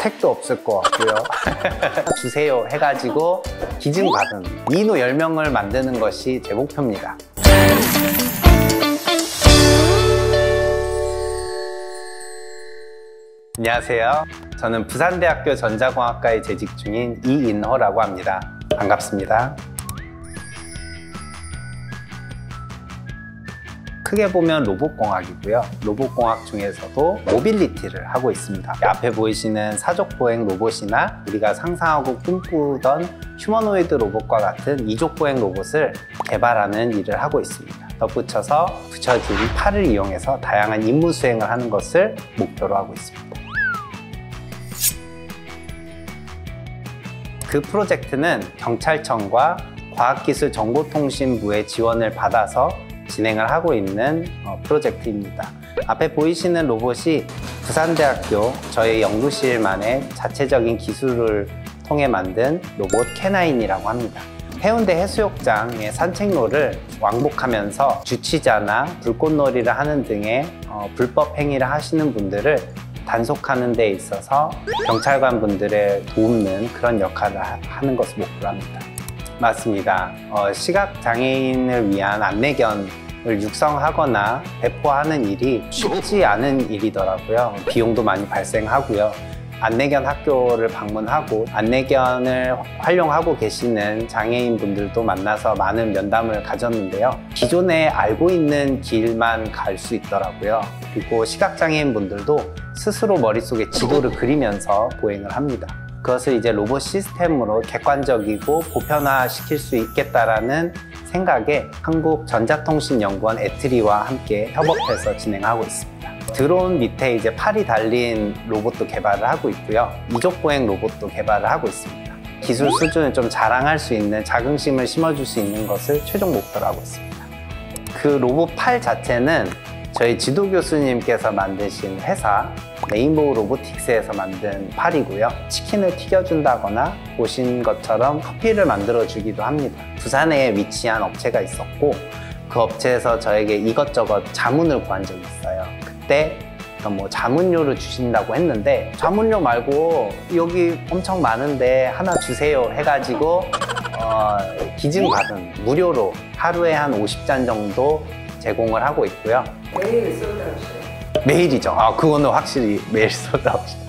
택도 없을 것 같고요. 주세요 해가지고 기증받은 민호 10명을 만드는 것이 제 목표입니다. 안녕하세요. 저는 부산대학교 전자공학과에 재직 중인 이인호라고 합니다. 반갑습니다. 크게 보면 로봇공학이고요. 로봇공학 중에서도 모빌리티를 하고 있습니다. 앞에 보이시는 사족보행 로봇이나 우리가 상상하고 꿈꾸던 휴머노이드 로봇과 같은 이족보행 로봇을 개발하는 일을 하고 있습니다. 덧붙여서 붙여진 팔을 이용해서 다양한 임무 수행을 하는 것을 목표로 하고 있습니다. 그 프로젝트는 경찰청과 과학기술정보통신부의 지원을 받아서 진행을 하고 있는 프로젝트입니다. 앞에 보이시는 로봇이 부산대학교 저희 연구실만의 자체적인 기술을 통해 만든 로봇 캐나인이라고 합니다. 해운대 해수욕장의 산책로를 왕복하면서 주치자나 불꽃놀이를 하는 등의 불법 행위를 하시는 분들을 단속하는 데 있어서 경찰관 분들을 돕는 그런 역할을 하는 것을 목표로 합니다. 맞습니다. 시각장애인을 위한 안내견을 육성하거나 배포하는 일이 쉽지 않은 일이더라고요. 비용도 많이 발생하고요. 안내견 학교를 방문하고 안내견을 활용하고 계시는 장애인분들도 만나서 많은 면담을 가졌는데요. 기존에 알고 있는 길만 갈 수 있더라고요. 그리고 시각장애인분들도 스스로 머릿속에 지도를 그리면서 보행을 합니다. 그것을 이제 로봇 시스템으로 객관적이고 보편화시킬 수 있겠다라는 생각에 한국전자통신연구원 에트리와 함께 협업해서 진행하고 있습니다. 드론 밑에 이제 팔이 달린 로봇도 개발을 하고 있고요. 이족보행 로봇도 개발을 하고 있습니다. 기술 수준을 좀 자랑할 수 있는 자긍심을 심어줄 수 있는 것을 최종 목표로 하고 있습니다. 그 로봇 팔 자체는 저희 지도 교수님께서 만드신 회사 레인보우 로보틱스에서 만든 팔이고요. 치킨을 튀겨준다거나 보신 것처럼 커피를 만들어주기도 합니다. 부산에 위치한 업체가 있었고 그 업체에서 저에게 이것저것 자문을 구한 적이 있어요. 그때 뭐 자문료를 주신다고 했는데 자문료 말고 여기 엄청 많은데 하나 주세요 해가지고 기증받은 무료로 하루에 한 50잔 정도 제공을 하고 있고요. 매일 쏟아오셔요? 매일이죠. 그거는 확실히 매일 쏟아오셔요.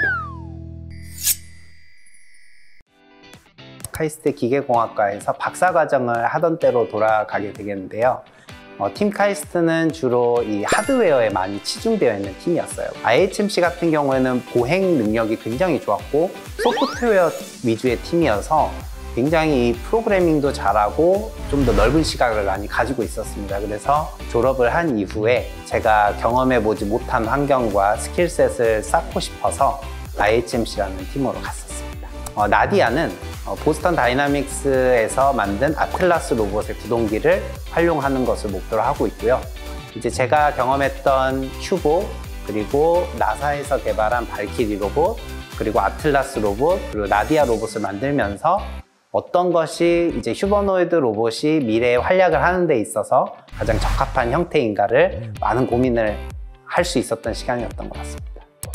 카이스트 기계공학과에서 박사과정을 하던 때로 돌아가게 되겠는데요. 팀 카이스트는 주로 이 하드웨어에 많이 치중되어 있는 팀이었어요. IHMC 같은 경우에는 보행 능력이 굉장히 좋았고 소프트웨어 위주의 팀이어서 굉장히 프로그래밍도 잘하고 좀 더 넓은 시각을 많이 가지고 있었습니다. 그래서 졸업을 한 이후에 제가 경험해보지 못한 환경과 스킬셋을 쌓고 싶어서 IHMC라는 팀으로 갔었습니다. 나디아는 보스턴 다이나믹스에서 만든 아틀라스 로봇의 구동기를 활용하는 것을 목표로 하고 있고요. 이제 제가 경험했던 큐보, 그리고 나사에서 개발한 발키리 로봇, 그리고 아틀라스 로봇, 그리고 나디아 로봇을 만들면서 어떤 것이 이제 휴머노이드 로봇이 미래에 활약을 하는 데 있어서 가장 적합한 형태인가를 많은 고민을 할 수 있었던 시간이었던 것 같습니다.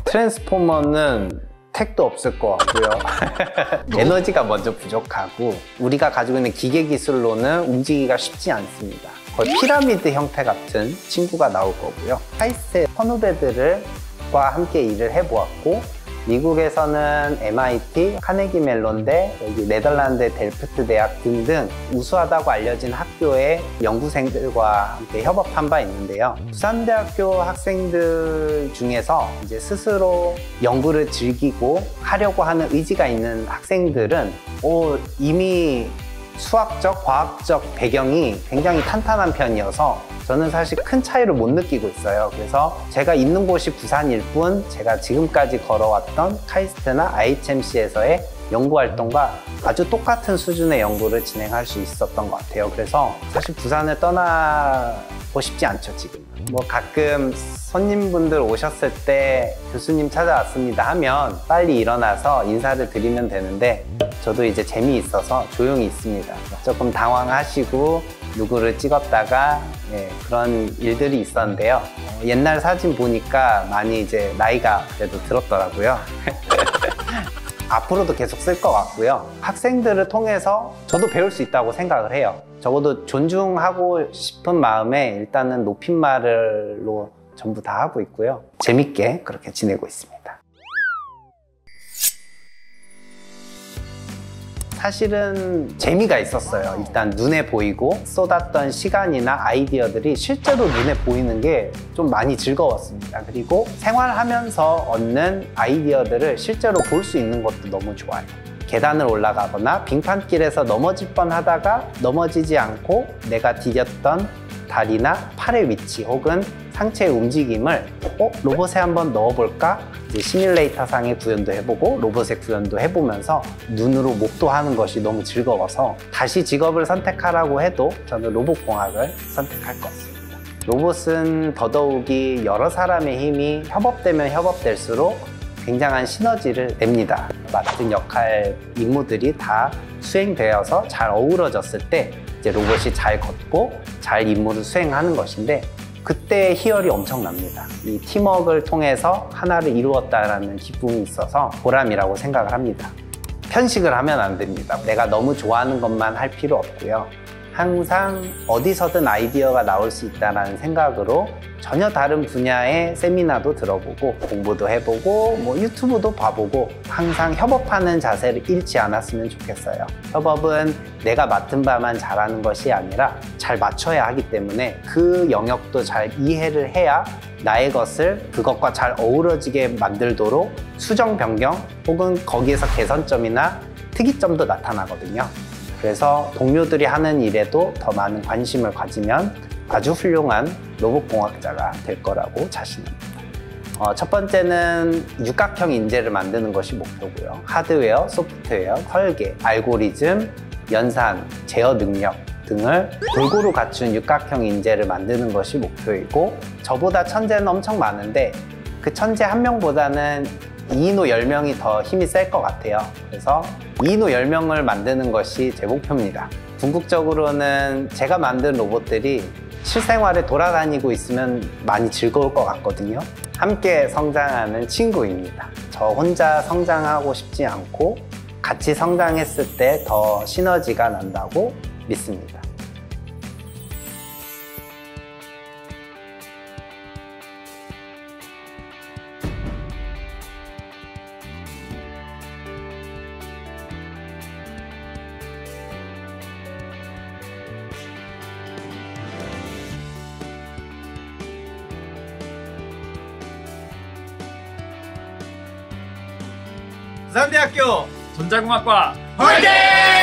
트랜스포머는 택도 없을 것 같고요. 에너지가 먼저 부족하고 우리가 가지고 있는 기계 기술로는 움직이기가 쉽지 않습니다. 거의 피라미드 형태 같은 친구가 나올 거고요. 카이스트의 선후배들과 함께 일을 해보았고 미국에서는 MIT, 카네기 멜론대, 여기 네덜란드 델프트 대학 등등 우수하다고 알려진 학교의 연구생들과 함께 협업한 바 있는데요. 부산대학교 학생들 중에서 이제 스스로 연구를 즐기고 하려고 하는 의지가 있는 학생들은 이미 수학적, 과학적 배경이 굉장히 탄탄한 편이어서 저는 사실 큰 차이를 못 느끼고 있어요. 그래서 제가 있는 곳이 부산일 뿐 제가 지금까지 걸어왔던 카이스트나 IHMC에서의 연구활동과 아주 똑같은 수준의 연구를 진행할 수 있었던 것 같아요. 그래서 사실 부산을 떠나고 싶지 않죠, 지금. 뭐 가끔 손님분들 오셨을 때 교수님 찾아왔습니다 하면 빨리 일어나서 인사를 드리면 되는데 저도 이제 재미있어서 조용히 있습니다. 조금 당황하시고 누구를 찍었다가 그런 일들이 있었는데요. 옛날 사진 보니까 많이 이제 나이가 그래도 들었더라고요. 앞으로도 계속 쓸 것 같고요. 학생들을 통해서 저도 배울 수 있다고 생각을 해요. 적어도 존중하고 싶은 마음에 일단은 높임말로 전부 다 하고 있고요. 재밌게 그렇게 지내고 있습니다. 사실은 재미가 있었어요. 일단 눈에 보이고 쏟았던 시간이나 아이디어들이 실제로 눈에 보이는 게 좀 많이 즐거웠습니다. 그리고 생활하면서 얻는 아이디어들을 실제로 볼 수 있는 것도 너무 좋아요. 계단을 올라가거나 빙판길에서 넘어질 뻔하다가 넘어지지 않고 내가 디뎠던 다리나 팔의 위치 혹은 상체의 움직임을 로봇에 한번 넣어볼까? 이제 시뮬레이터 상의 구현도 해보고 로봇의 구현도 해보면서 눈으로 목도하는 것이 너무 즐거워서 다시 직업을 선택하라고 해도 저는 로봇공학을 선택할 것 같습니다. 로봇은 더더욱이 여러 사람의 힘이 협업되면 협업될수록 굉장한 시너지를 냅니다. 맡은 역할, 임무들이 다 수행되어서 잘 어우러졌을 때 이제 로봇이 잘 걷고 잘 임무를 수행하는 것인데 그때의 희열이 엄청납니다. 이 팀워크를 통해서 하나를 이루었다는 기쁨이 있어서 보람이라고 생각을 합니다. 편식을 하면 안 됩니다. 내가 너무 좋아하는 것만 할 필요 없고요. 항상 어디서든 아이디어가 나올 수 있다는 생각으로 전혀 다른 분야의 세미나도 들어보고 공부도 해보고 유튜브도 봐보고 항상 협업하는 자세를 잃지 않았으면 좋겠어요. 협업은 내가 맡은 바만 잘하는 것이 아니라 잘 맞춰야 하기 때문에 그 영역도 잘 이해를 해야 나의 것을 그것과 잘 어우러지게 만들도록 수정 변경 혹은 거기에서 개선점이나 특이점도 나타나거든요. 그래서 동료들이 하는 일에도 더 많은 관심을 가지면 아주 훌륭한 로봇공학자가 될 거라고 자신합니다. 첫 번째는 육각형 인재를 만드는 것이 목표고요. 하드웨어, 소프트웨어, 설계, 알고리즘, 연산, 제어 능력 등을 골고루 갖춘 육각형 인재를 만드는 것이 목표이고 저보다 천재는 엄청 많은데 그 천재 한 명보다는 2인호 10명이 더 힘이 셀 것 같아요. 그래서 2인호 10명을 만드는 것이 제 목표입니다. 궁극적으로는 제가 만든 로봇들이 실생활에 돌아다니고 있으면 많이 즐거울 것 같거든요. 함께 성장하는 친구입니다. 저 혼자 성장하고 싶지 않고 같이 성장했을 때 더 시너지가 난다고 믿습니다. 부산대학교 전자공학과 화이팅!